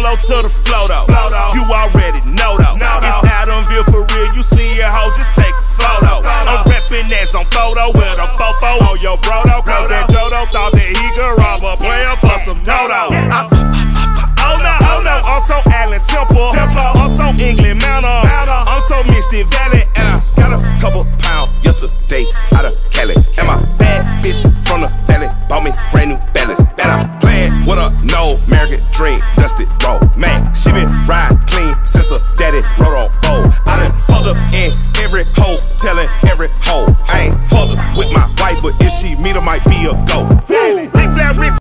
low to the flow though. You already know though. It's Adamville for real. You see a hoe, just take a photo. I'm reppin' as on photo with a fofo on your brodo. Cause that Jodo thought that he could rob a player for some dodo. Oh no, I'm so Allen Temple. I'm so England Manor. I'm so Misty Valley. And I got a couple pounds yesterday out of Cali. And my bad bitch from the valley bought me brand new balance. And I'm playing with a no American dream, dusty road. Man, she been ride clean since her daddy rode on bold. I done fucked up in every hoe, telling every hoe. I ain't fucked up with my wife, but if she meet her, might be a go.